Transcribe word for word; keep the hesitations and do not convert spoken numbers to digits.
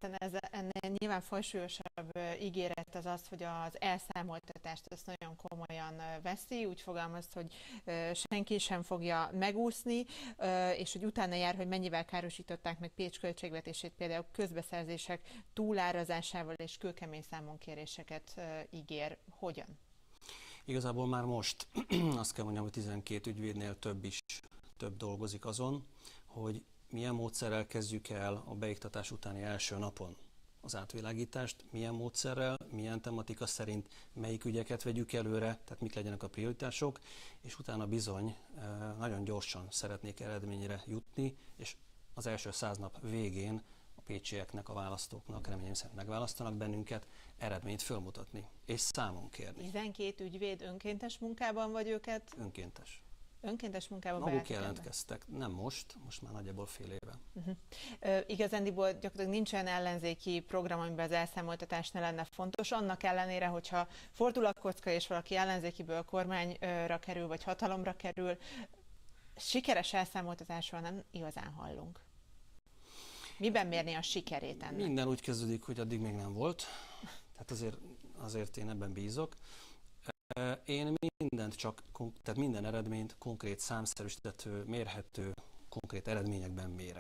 hiszen ez ennél nyilván fajsúlyosabb ígéret az az, hogy az elszámoltatást ezt nagyon komolyan veszi, úgy fogalmaz, hogy senki sem fogja megúszni, és hogy utána jár, hogy mennyivel károsították meg Pécs költségvetését, például közbeszerzések túlárazásával és kőkemény számonkéréseket ígér. Hogyan? Igazából már most azt kell mondjam, hogy tizenkét ügyvédnél több is több dolgozik azon, hogy milyen módszerrel kezdjük el a beiktatás utáni első napon az átvilágítást, milyen módszerrel, milyen tematika szerint, melyik ügyeket vegyük előre, tehát mik legyenek a prioritások, és utána bizony nagyon gyorsan szeretnék eredményre jutni, és az első száz nap végén a pécsieknek, a választóknak, reményem szerint megválasztanak bennünket, eredményt fölmutatni, és számon kérni. tizenkét ügyvéd önkéntes munkában vagy őket? Önkéntes. Önkéntes munkában maguk jelentkeztek, nem most, most már nagyjából fél éve. Uh-huh. Uh, igazándiból gyakorlatilag nincs olyan ellenzéki program, amiben az elszámoltatás ne lenne fontos, annak ellenére, hogyha fordul a kocka, és valaki ellenzékiből kormányra kerül, vagy hatalomra kerül, sikeres elszámoltatásról nem igazán hallunk. Miben mérni a sikerét ennek? Minden úgy kezdődik, hogy addig még nem volt, tehát azért, azért én ebben bízok. Én mindent csak, tehát minden eredményt konkrét számszerűsíthető, mérhető, konkrét eredményekben mérek.